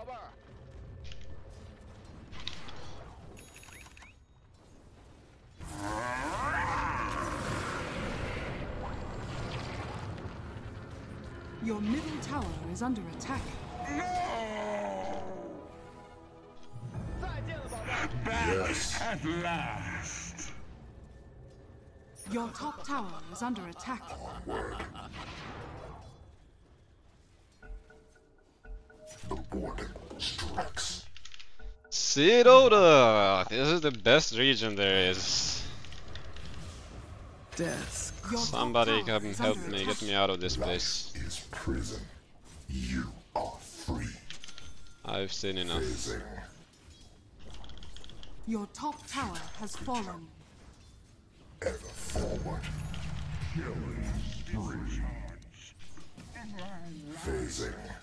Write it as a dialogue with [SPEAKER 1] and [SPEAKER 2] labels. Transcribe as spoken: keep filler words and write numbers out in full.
[SPEAKER 1] Your middle tower is under attack.
[SPEAKER 2] Yes, at last.
[SPEAKER 1] Your top tower is under attack.
[SPEAKER 2] Onward. The warden strikes.
[SPEAKER 3] See, Loda! This is the best region there is.
[SPEAKER 4] Death.
[SPEAKER 3] Somebody come help me, get me out of this place.
[SPEAKER 2] Life is prison. You are free.
[SPEAKER 3] I've seen enough.
[SPEAKER 2] Phasing.
[SPEAKER 1] Your top tower has fallen.
[SPEAKER 2] Ever forward. Killing spree. Phasing.